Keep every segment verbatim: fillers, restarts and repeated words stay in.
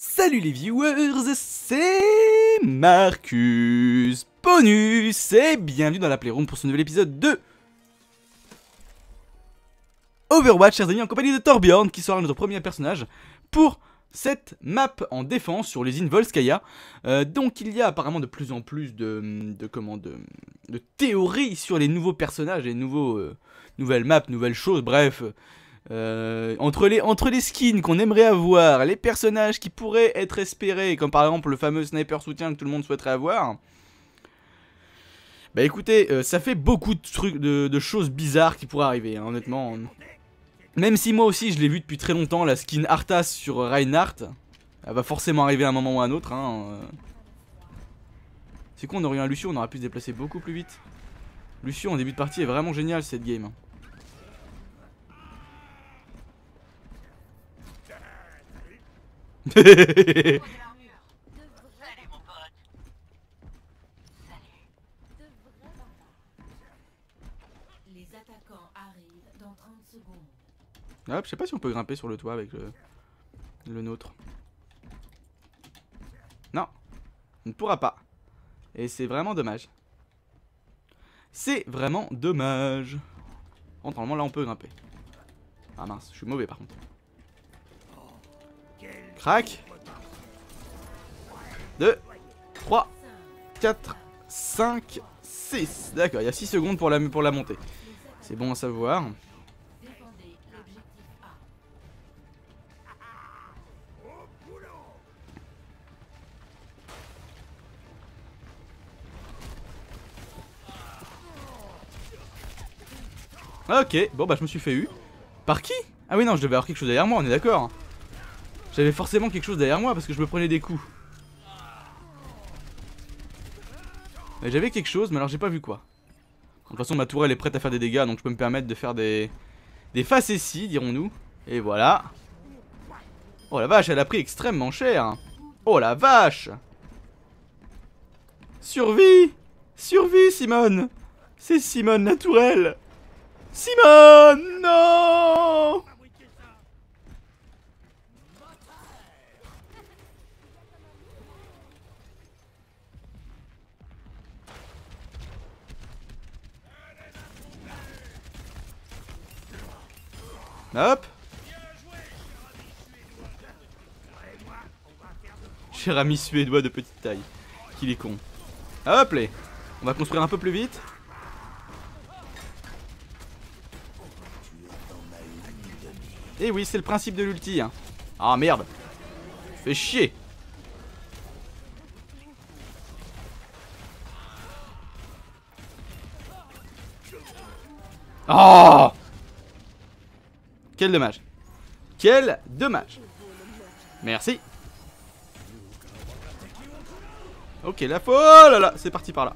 Salut les viewers, c'est Marcus Bonus et bienvenue dans la Playroom pour ce nouvel épisode de Overwatch, chers amis, en compagnie de Torbjorn qui sera notre premier personnage pour cette map en défense sur l'usine Volskaya. Euh, donc il y a apparemment de plus en plus de, de, comment, de, de théories sur les nouveaux personnages, les nouveaux, euh, nouvelles maps, nouvelles choses, bref... Euh, entre, les, entre les skins qu'on aimerait avoir, les personnages qui pourraient être espérés, comme par exemple le fameux sniper soutien que tout le monde souhaiterait avoir. Bah écoutez, euh, ça fait beaucoup de trucs, de, de choses bizarres qui pourraient arriver, hein, honnêtement. Même si moi aussi je l'ai vu depuis très longtemps, la skin Arthas sur Reinhardt, elle va forcément arriver à un moment ou à un autre. Hein. C'est con, on aurait eu un Lucio, on aurait pu se déplacer beaucoup plus vite. Lucio en début de partie est vraiment génial cette game. Salut mon pote. Salut. Les attaquants arrivent dans trente secondes. Hop, je sais pas si on peut grimper sur le toit avec le, le nôtre. Non, on ne pourra pas. Et c'est vraiment dommage. C'est vraiment dommage. Bon, normalement là on peut grimper. Ah mince, je suis mauvais par contre. Crac. deux, trois, quatre, cinq, six. D'accord, il y a six secondes pour la, pour la montée. C'est bon à savoir. Défendez l'objectif A. Ok, bon bah je me suis fait eu. Par qui? Ah oui non, je devais avoir quelque chose derrière moi, on est d'accord. J'avais forcément quelque chose derrière moi parce que je me prenais des coups. Mais j'avais quelque chose, mais alors j'ai pas vu quoi. De toute façon ma tourelle est prête à faire des dégâts, donc je peux me permettre de faire des... Des facéties, dirons-nous. Et voilà. Oh la vache, elle a pris extrêmement cher. Oh la vache. Survie. Survie Simone. C'est Simone la tourelle. Simone, non. Hop. Cher ami suédois de petite taille. Qu'il est con. Hop les. On va construire un peu plus vite. Et oui, c'est le principe de l'ulti. Hein. Ah merde. Fais chier. Oh. Quel dommage. Quel dommage. Merci. Ok, la folle. Oh là là, c'est parti par là.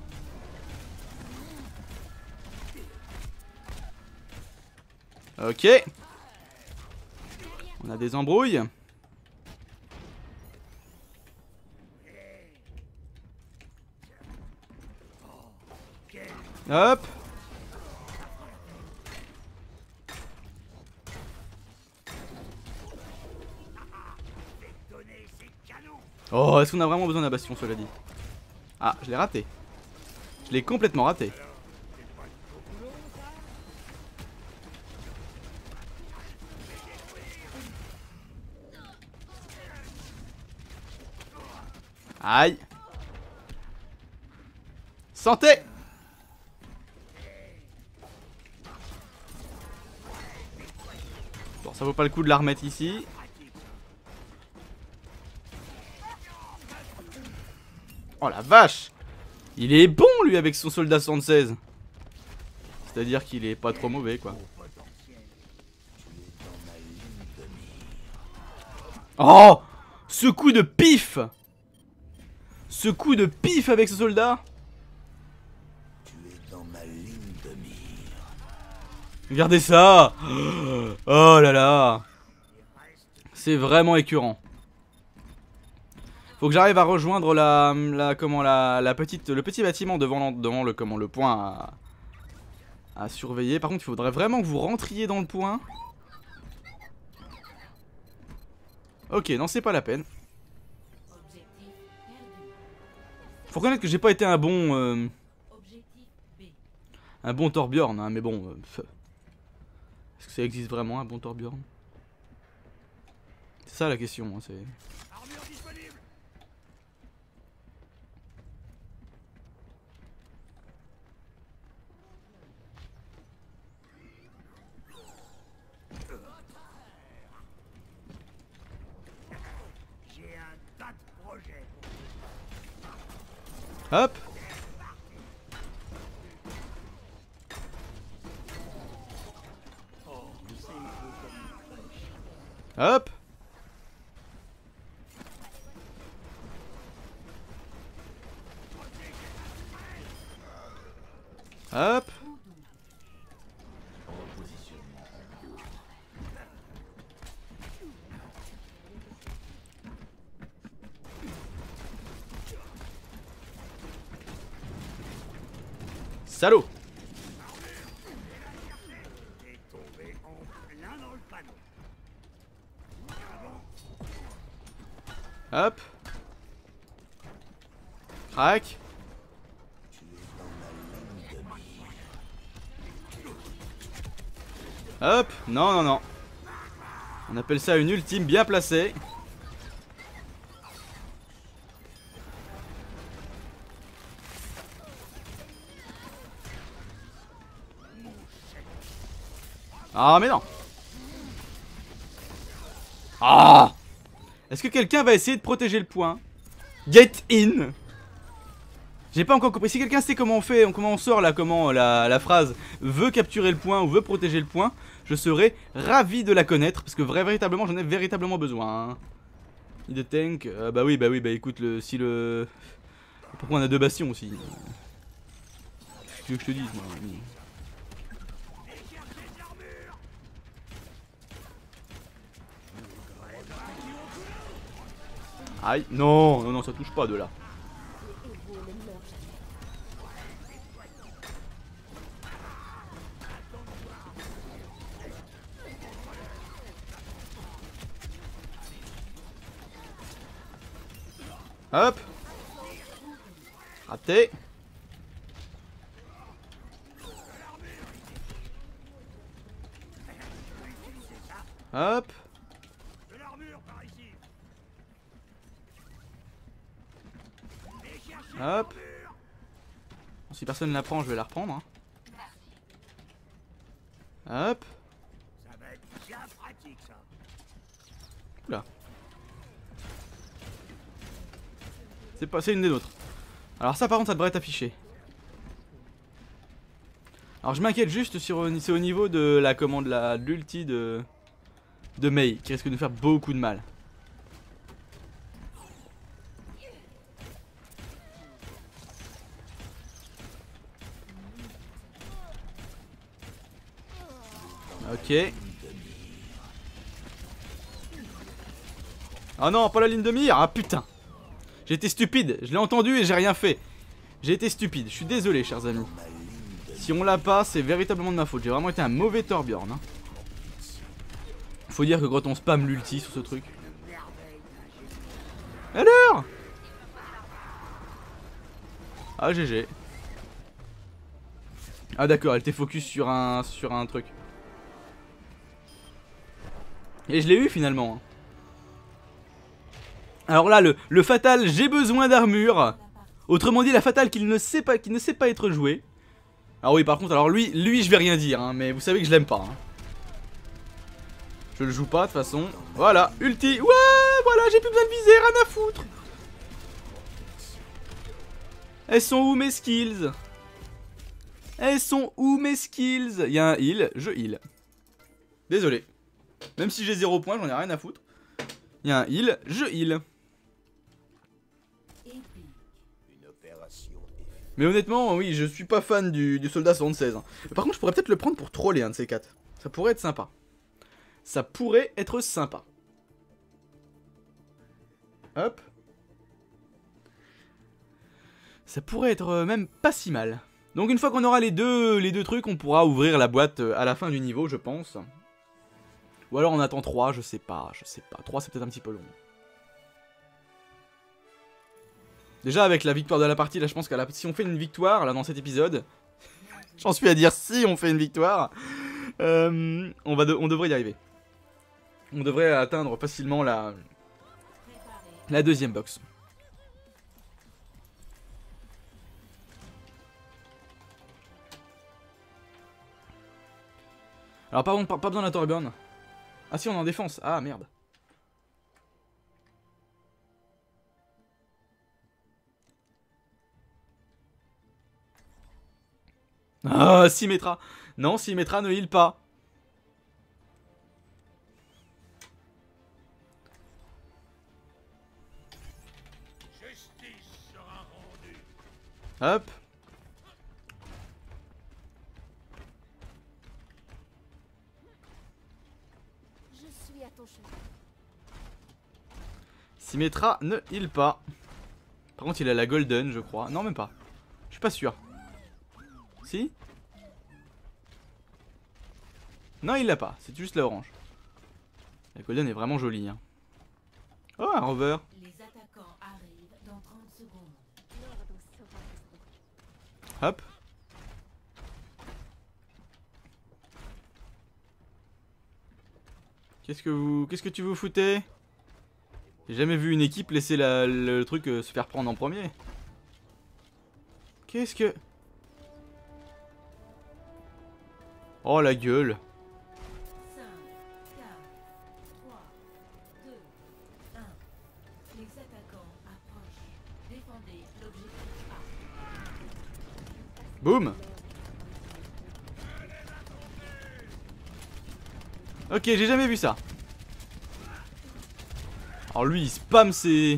Ok. On a des embrouilles. Hop. Oh, est-ce qu'on a vraiment besoin d'un bastion, cela dit? Ah, je l'ai raté. Je l'ai complètement raté. Aïe. Santé. Bon, ça vaut pas le coup de la remettre ici. Oh la vache. Il est bon lui avec son soldat soixante-seize. C'est-à-dire qu'il est pas trop mauvais quoi. Oh. Ce coup de pif. Ce coup de pif avec ce soldat. Regardez ça. Oh là là. C'est vraiment écœurant. Faut que j'arrive à rejoindre la, la comment la, la petite le petit bâtiment devant, devant le comment le point à, à surveiller. Par contre, il faudrait vraiment que vous rentriez dans le point. Ok, non, c'est pas la peine. Faut reconnaître que j'ai pas été un bon... Euh, Objectif B. un bon Torbjorn, hein, mais bon... Euh, est-ce que ça existe vraiment un bon Torbjorn? C'est ça la question, hein, c'est... Armure disponible. J'ai un tas de projets. Hop. Hop. Hop. Salaud. T'es tombé en plein dans le panneau. Hop. Crac. Hop. Non, non, non. On appelle ça une ultime bien placée. Ah mais non. Ah. Est-ce que quelqu'un va essayer de protéger le point? Get in. J'ai pas encore compris. Si quelqu'un sait comment on fait, comment on sort là, comment la, la phrase veut capturer le point ou veut protéger le point, je serais ravi de la connaître parce que vrai, véritablement j'en ai véritablement besoin. Hein. De tank, euh, bah oui, bah oui, bah écoute, le, si le... Pourquoi on a deux bastions aussi? Qu'est-ce que tu veux que je te dise moi? Aïe, non, non, non, ça touche pas de là. Hop. Raté. Hop. De l'armure par ici. Hop. Si personne ne la prend, je vais la reprendre. Hein. Hop. Ça va être bien pratique ça. Oula. C'est pas, c'est une des nôtres. Alors ça par contre ça devrait être affiché. Alors je m'inquiète juste sur c'est au niveau de la commande la de l'ulti de de Mei qui risque de nous faire beaucoup de mal. Ok. Ah non, pas la ligne de mire. Ah putain. J'ai été stupide, je l'ai entendu et j'ai rien fait. J'ai été stupide, je suis désolé chers amis. Si on l'a pas, c'est véritablement de ma faute. J'ai vraiment été un mauvais Torbjorn. Hein. Faut dire que quand on spam l'ulti sur ce truc. Alors ah G G. Ah d'accord, elle était focus sur un, sur un truc. Et je l'ai eu finalement. Alors là, le, le fatal, j'ai besoin d'armure. Autrement dit, la fatale qu'il ne sait pas, qui ne sait pas être jouée. Alors oui, par contre, alors lui, lui, je vais rien dire, hein, mais vous savez que je l'aime pas. Hein. Je le joue pas de toute façon. Voilà, ulti. Ouais, voilà, j'ai plus besoin de viser, rien à foutre. Elles sont où mes skills? Elles sont où mes skills? Il y a un heal, je heal. Désolé. Même si j'ai zéro point, j'en ai rien à foutre. Il y a un heal, je heal. Mais honnêtement, oui, je suis pas fan du, du soldat soixante-seize. Hein. Par contre, je pourrais peut-être le prendre pour troller un de ces quatre. Ça pourrait être sympa. Ça pourrait être sympa. Hop. Ça pourrait être même pas si mal. Donc une fois qu'on aura les deux, les deux trucs, on pourra ouvrir la boîte à la fin du niveau, je pense. Ou alors on attend trois, je sais pas, je sais pas. trois c'est peut-être un petit peu long. Déjà avec la victoire de la partie, là je pense que la... si on fait une victoire là dans cet épisode, j'en suis à dire si on fait une victoire, euh, on, va de... on devrait y arriver. On devrait atteindre facilement la, la deuxième box. Alors par contre, pas, pas besoin d'un Torbjorn. Ah si, on est en défense. Ah merde. Ah, Symmetra. Non, Symmetra ne heal pas. Justice sera rendue. Hop. Je suis à ton chevet. Symmetra ne heal pas. Par contre, il a la golden, je crois. Non, même pas. Je suis pas sûr. Si? Non, il l'a pas. C'est juste la orange. La golden est vraiment jolie. Hein. Oh, un rover. Les attaquants arrivent dans trente secondes. L'ordre saura raison. Hop. Qu'est-ce que vous... Qu'est-ce que tu vous foutez? J'ai jamais vu une équipe laisser la... le truc euh, se faire prendre en premier. Qu'est-ce que... Oh la gueule. cinq, quatre, trois, deux, un. Les attaquants approchent. Défendez l'objectif A. Boum. Ok, j'ai jamais vu ça. Alors lui, il spam ses...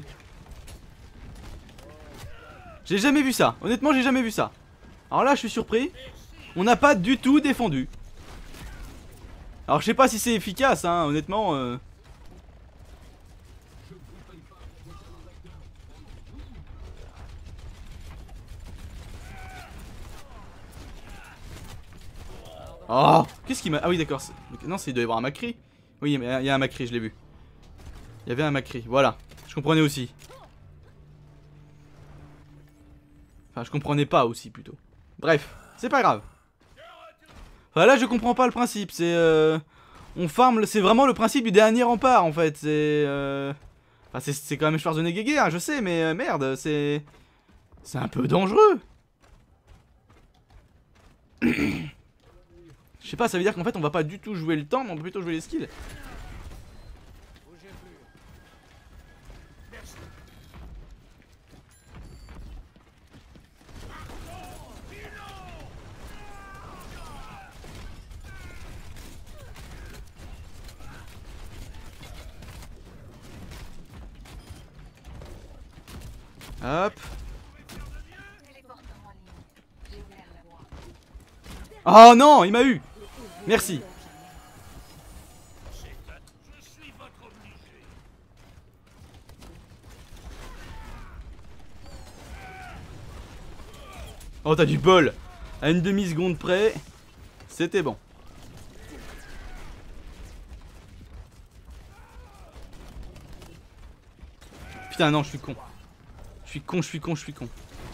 J'ai jamais vu ça. Honnêtement, j'ai jamais vu ça. Alors là, je suis surpris. On n'a pas du tout défendu. Alors je sais pas si c'est efficace, hein, honnêtement. Euh... Oh, qu'est-ce qu'il m'a... Ah oui, d'accord. Non, c'est il doit y avoir un Macri. Oui, il y a un Macri, je l'ai vu. Il y avait un Macri, voilà. Je comprenais aussi. Enfin, je comprenais pas aussi, plutôt. Bref, c'est pas grave. Enfin, là, je comprends pas le principe. C'est... Euh... On farm... C'est vraiment le principe du dernier rempart, en fait. C'est... Euh... Enfin, c'est quand même Schwarzenegger, hein, je sais, mais euh, merde, c'est... C'est un peu dangereux. Je sais pas, ça veut dire qu'en fait, on va pas du tout jouer le temps, mais on va plutôt jouer les skills. Hop. Oh non, il m'a eu. Merci. Oh, t'as du bol. À une demi-seconde près, c'était bon. Putain, non, je suis con. Je suis con, je suis con, je suis con.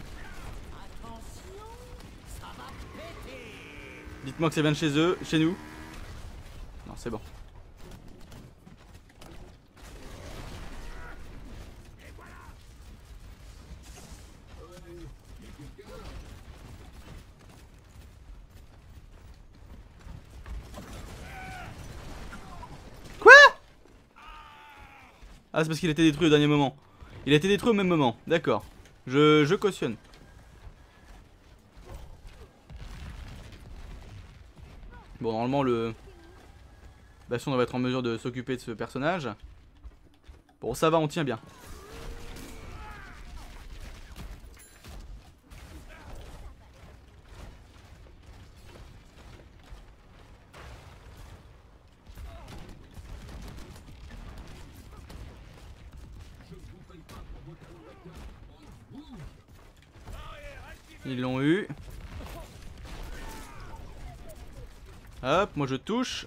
Dites-moi que ça vient de chez eux, chez nous. Non, c'est bon. Quoi? Ah, c'est parce qu'il a été détruit au dernier moment. Il a été détruit au même moment, d'accord. Je, je cautionne. Bon, normalement, le Bastion doit être en mesure de s'occuper de ce personnage. Bon, ça va, on tient bien. Ils l'ont eu. Hop, moi je touche.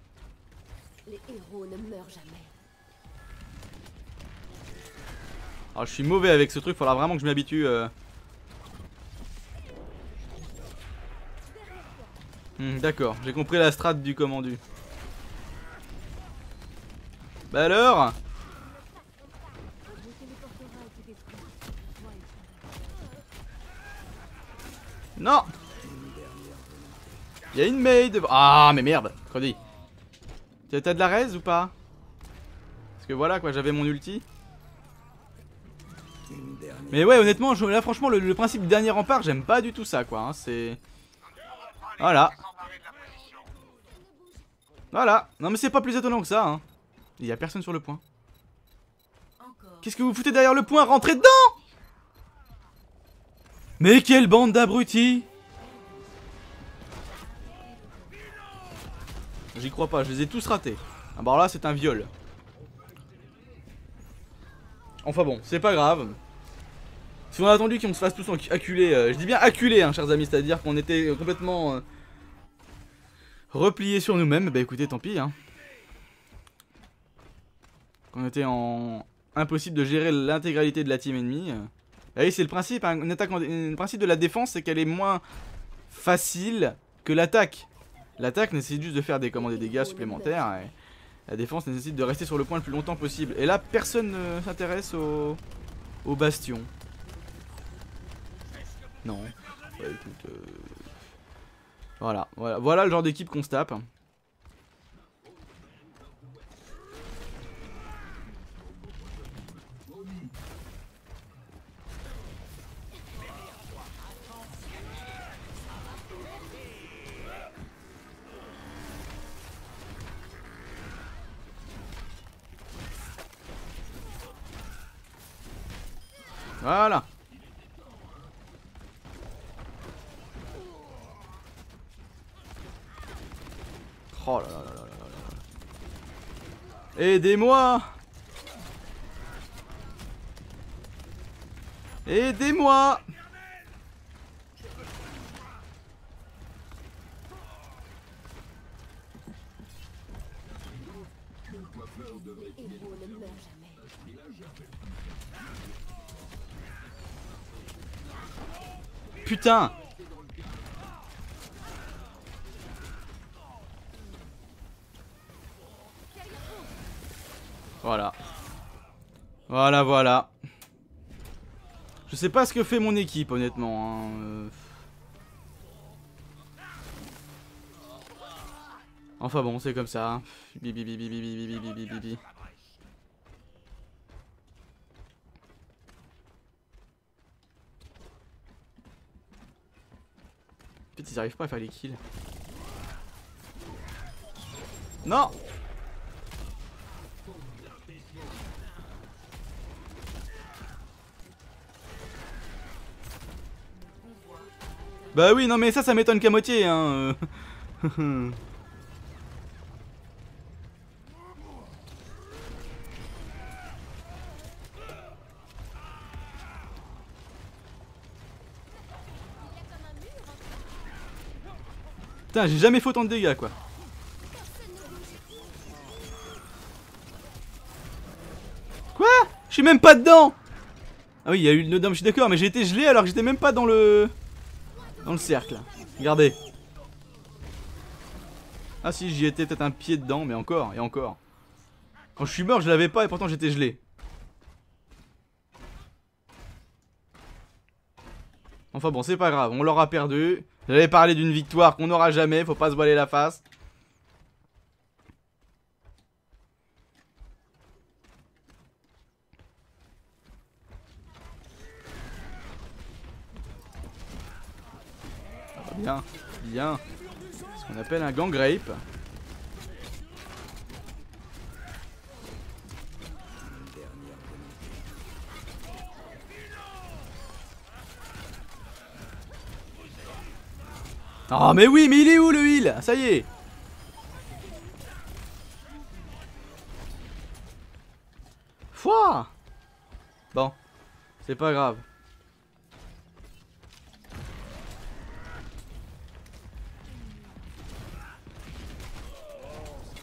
Les héros ne meurent jamais. Alors je suis mauvais avec ce truc, faudra vraiment que je m'y habitue. Euh... Hmm, d'accord, j'ai compris la strat du commandu. Bah alors? Non! Y'a une maid. Ah mais merde, Crody. T'as de la raise ou pas? Parce que voilà quoi, j'avais mon ulti. Mais ouais, honnêtement, je, là franchement, le, le principe du dernier rempart, j'aime pas du tout ça quoi. Hein, c'est. Voilà. Voilà. Non mais c'est pas plus étonnant que ça. Hein. Il y a personne sur le point. Qu'est-ce que vous foutez derrière le point? Rentrez dedans! Mais quelle bande d'abrutis! J'y crois pas, je les ai tous ratés. Ah bah là c'est un viol. Enfin bon, c'est pas grave. Si on a attendu qu'on se fasse tous acculer, euh, je dis bien acculer hein, chers amis, c'est-à-dire qu'on était complètement euh, repliés sur nous-mêmes, bah écoutez tant pis hein. Qu'on était en impossible de gérer l'intégralité de la team ennemie. Ah oui c'est le principe, hein, une attaque en... le principe de la défense c'est qu'elle est moins facile que l'attaque. L'attaque nécessite juste de faire des, comment, des dégâts supplémentaires et la défense nécessite de rester sur le point le plus longtemps possible. Et là personne ne s'intéresse au... au bastion. Non. Ouais, écoute, euh... voilà, voilà, voilà le genre d'équipe qu'on se tape. Voilà. Oh là là là là là là. Aidez-moi. Aidez-moi. Putain. Voilà. Voilà, voilà. Je sais pas ce que fait mon équipe, honnêtement. Hein. Euh... Enfin bon, c'est comme ça. Bibi bibi bibi bibi bibi bibi. Peut-être ils arrivent pas à faire les kills. Non. Bah oui, non mais ça, ça m'étonne qu'à moitié, hein. Putain, j'ai jamais fait autant de dégâts, quoi. Quoi? Je suis même pas dedans. Ah oui, il y a eu le dôme, je suis d'accord, mais j'ai été gelé alors que j'étais même pas dans le... Dans le cercle. Regardez. Ah si, j'y étais peut-être un pied dedans, mais encore, et encore. Quand je suis mort, je l'avais pas et pourtant j'étais gelé. Enfin bon, c'est pas grave, on l'aura perdu. J'avais parlé d'une victoire qu'on n'aura jamais, faut pas se voiler la face. Bien, bien. Ce qu'on appelle un gang rape. Ah mais oui, mais il est où le heal? Ça y est. Fouah. Bon, c'est pas grave.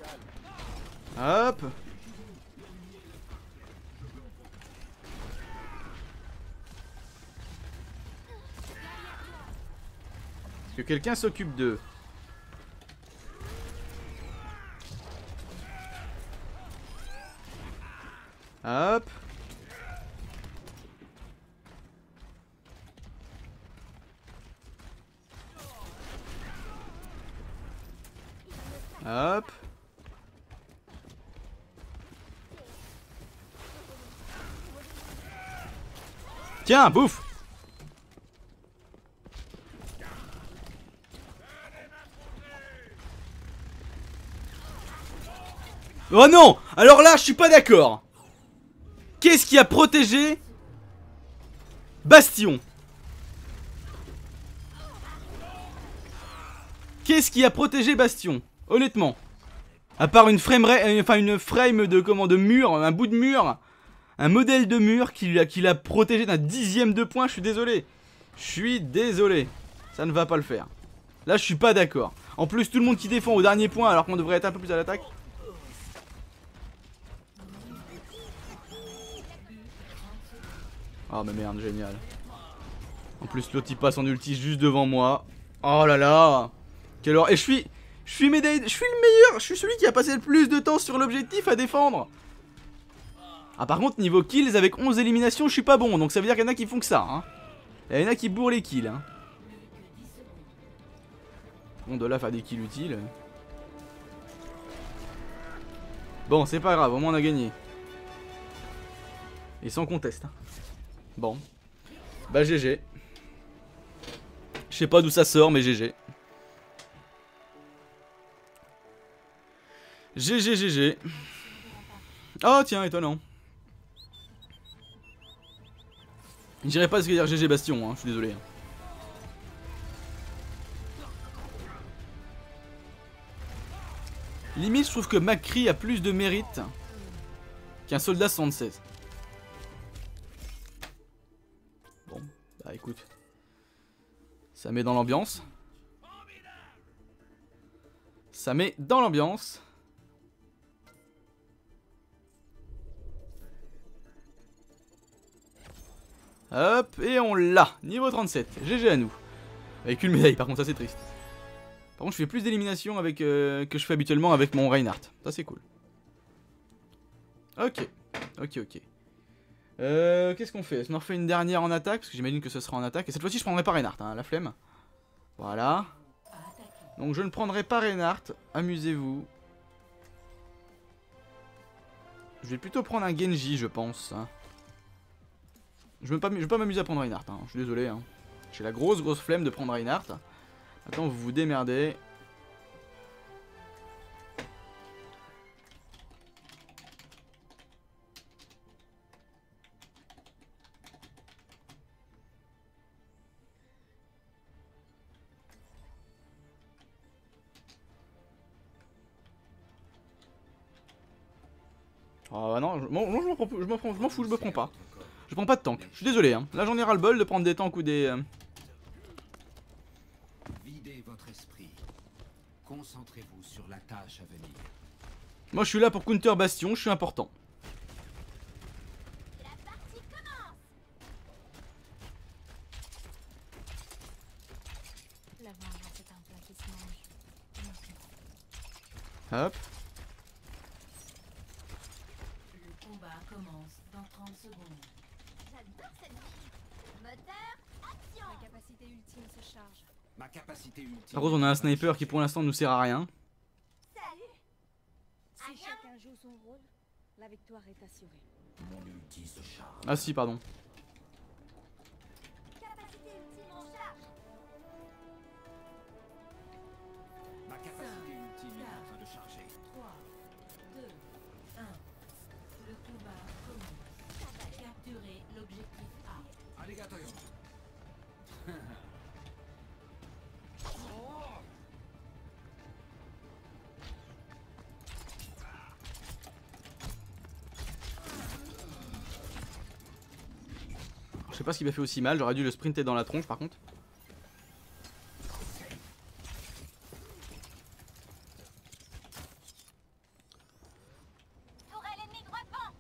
Hop. Que quelqu'un s'occupe d'eux. Hop. Hop. Tiens, bouffe. Oh non! Alors là, je suis pas d'accord. Qu'est-ce qui a protégé Bastion? Qu'est-ce qui a protégé Bastion? Honnêtement. À part une frame, enfin une frame de comment de mur, un bout de mur, un modèle de mur qui l'a qui l'a protégé d'un dixième de point, je suis désolé. Je suis désolé. Ça ne va pas le faire. Là, je suis pas d'accord. En plus, tout le monde qui défend au dernier point alors qu'on devrait être un peu plus à l'attaque. Oh mais merde, génial. En plus l'autre il passe en ulti juste devant moi. Oh là là. Quelle horreur. Et je suis Je suis médaille. Je suis le meilleur. Je suis celui qui a passé le plus de temps sur l'objectif à défendre. Ah par contre niveau kills avec onze éliminations je suis pas bon. Donc ça veut dire qu'il y en a qui font que ça hein. Il y en a qui bourrent les kills hein. Bon de là faire des kills utiles. Bon c'est pas grave, au moins on a gagné. Et sans conteste hein. Bon. Bah G G. Je sais pas d'où ça sort mais G G. G G G G. Oh tiens étonnant. Je dirais pas ce que dire G G Bastion hein, je suis désolé. Limite je trouve que McCree a plus de mérite qu'un soldat soixante-seize. Bon, bah écoute. Ça met dans l'ambiance. Ça met dans l'ambiance. Hop, et on l'a. Niveau trente-sept. G G à nous. Avec une médaille, par contre, ça c'est triste. Par contre, je fais plus d'élimination avec euh, que je fais habituellement avec mon Reinhardt. Ça c'est cool. Ok. Ok, ok. Euh, Qu'est-ce qu'on fait? Est-ce qu'on en refait une dernière en attaque? Parce que j'imagine que ce sera en attaque. Et cette fois-ci, je prendrai pas Reinhardt, hein, la flemme. Voilà. Donc je ne prendrai pas Reinhardt. Amusez-vous. Je vais plutôt prendre un Genji, je pense. Je ne vais pas m'amuser à prendre Reinhardt. Hein. Je suis désolé. Hein. J'ai la grosse, grosse flemme de prendre Reinhardt. Attends, vous vous démerdez. Oh non, je m'en prends, je m'en prends, je m'en fous, je me prends pas. Je prends pas de tank. Je suis désolé. Hein. Là, j'en ai ras le bol de prendre des tanks ou des. Euh... Videz votre esprit. Concentrez-vous sur la tâche à venir. Moi, je suis là pour counter Bastion. Je suis important. La partie commence. La vengeance est un plat qui se mange. Hop. Le combat commence dans trente secondes. J'adore cette vie. Moteur, action. Ma capacité ultime se charge. Ma capacité ultime. Par contre, on a un sniper qui pour l'instant nous sert à rien. Salut. Si chacun joue son rôle, la victoire est assurée. Mon ulti se charge. Ah si, pardon. Capacité ultime en charge. Ma capacité ultime est en train de charger. trois, deux, un. Le combat commence. Capturez l'objectif A. Alligator. Je sais pas ce qui m'a fait aussi mal. J'aurais dû le sprinter dans la tronche par contre. Tourelle ennemie reprend.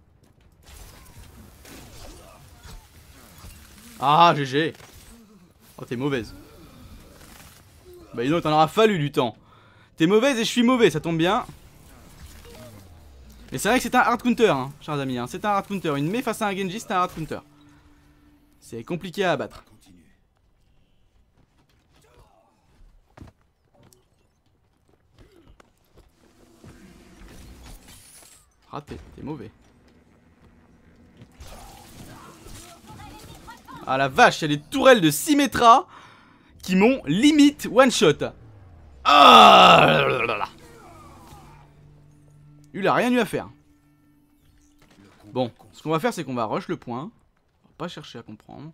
Ah, G G. Oh, t'es mauvaise. Bah, dis donc, t'en aura fallu du temps. T'es mauvaise et je suis mauvais, ça tombe bien. Mais c'est vrai que c'est un hard counter, hein, chers amis. Hein. C'est un hard counter. Une Mei face à un Genji, c'est un hard counter. C'est compliqué à abattre. Raté, t'es mauvais. Ah la vache, il y a des tourelles de Symmetra qui m'ont limite one shot. Ah là là là. Il a rien eu à faire. Bon, ce qu'on va faire, c'est qu'on va rush le point. On va pas chercher à comprendre.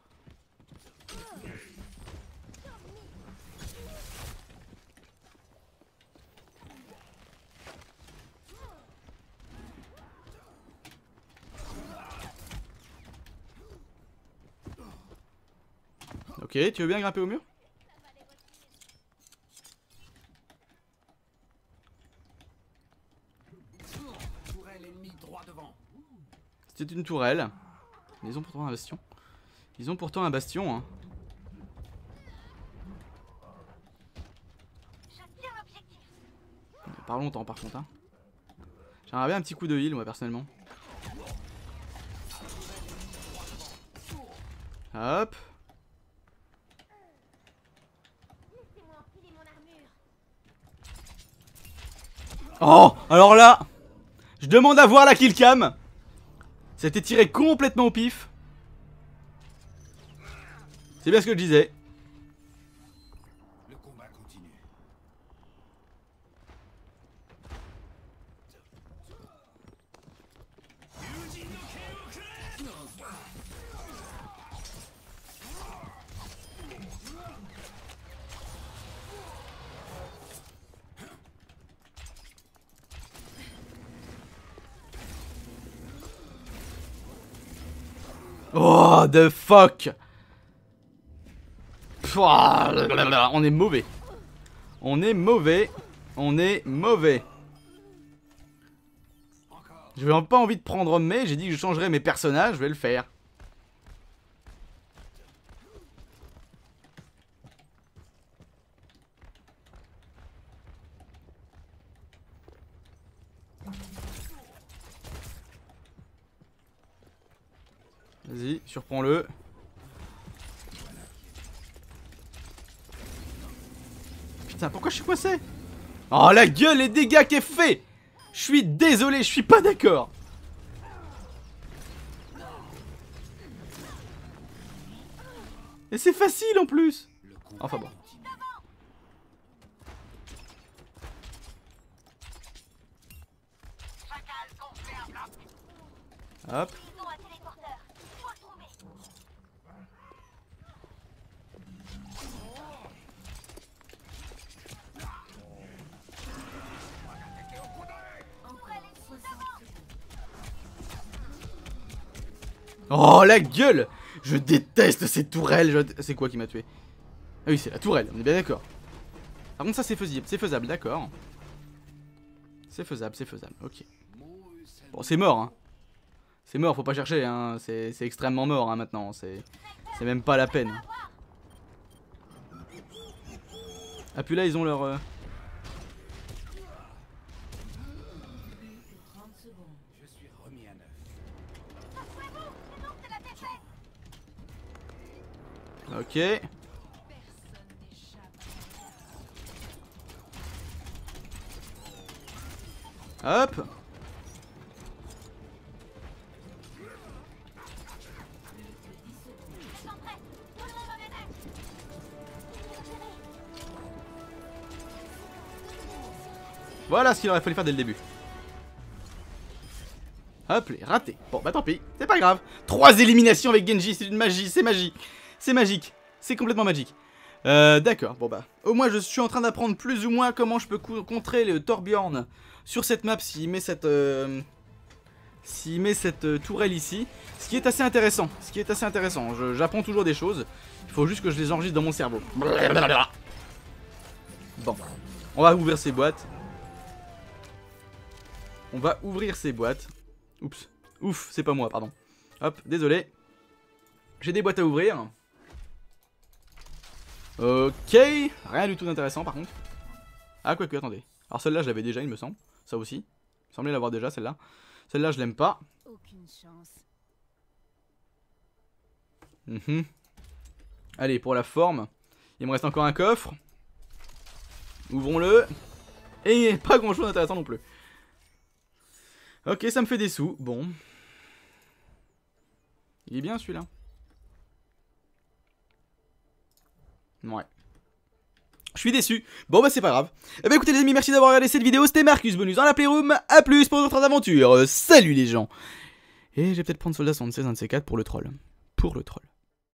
Ok, tu veux bien grimper au mur? C'était une tourelle. Ils ont pourtant un bastion. Ils ont pourtant un bastion, hein. Pas longtemps par contre, hein. J'aimerais bien un petit coup de heal, moi personnellement. Hop. Oh, alors là, je demande à voir la killcam. C'était tiré complètement au pif. C'est bien ce que je disais. Le combat continue. Oh, the fuck. Pouah, on est mauvais. On est mauvais. On est mauvais. Je n'ai pas envie de prendre mais j'ai dit que je changerais mes personnages, je vais le faire. Vas-y, surprends-le. Putain, pourquoi je suis coincé? Oh la gueule, les dégâts qu'est fait. Je suis désolé, je suis pas d'accord. Et c'est facile en plus. Enfin bon. Hop. Oh la gueule. Je déteste ces tourelles. Je... C'est quoi qui m'a tué? Ah oui, c'est la tourelle, on est bien d'accord. Par contre ça c'est faisable, c'est faisable, d'accord. C'est faisable, c'est faisable, ok. Bon c'est mort hein. C'est mort, faut pas chercher hein. C'est extrêmement mort hein maintenant. C'est même pas la peine. Ah puis là ils ont leur... Euh... Ok. Hop. Voilà ce qu'il aurait fallu faire dès le début. Hop, les ratés. Bon bah tant pis, c'est pas grave. Trois éliminations avec Genji, c'est une magie, c'est magique. C'est magique, c'est complètement magique. Euh, d'accord, bon bah, au moins je suis en train d'apprendre plus ou moins comment je peux contrer le Torbjorn sur cette map s'il met cette, euh, s'il met cette euh, tourelle ici. Ce qui est assez intéressant, ce qui est assez intéressant, j'apprends toujours des choses, il faut juste que je les enregistre dans mon cerveau. Bon, on va ouvrir ces boîtes. On va ouvrir ces boîtes. Oups, ouf, c'est pas moi, pardon. Hop, désolé. J'ai des boîtes à ouvrir. Ok, rien du tout d'intéressant par contre. Ah quoique, attendez. Alors celle-là je l'avais déjà il me semble, ça aussi. Il me semblait l'avoir déjà celle-là. Celle-là je l'aime pas. Aucune chance. Mmh. Allez, pour la forme, il me reste encore un coffre. Ouvrons-le. Et pas grand chose d'intéressant non plus. Ok, ça me fait des sous. Bon. Il est bien celui-là. Ouais. Je suis déçu. Bon bah c'est pas grave. Eh bah écoutez les amis, merci d'avoir regardé cette vidéo. C'était Marcus Bonus dans la Playroom. A plus pour d'autres aventures. Salut les gens. Et je vais peut-être prendre Soldat soixante-seize un de ces quatre pour le troll. Pour le troll.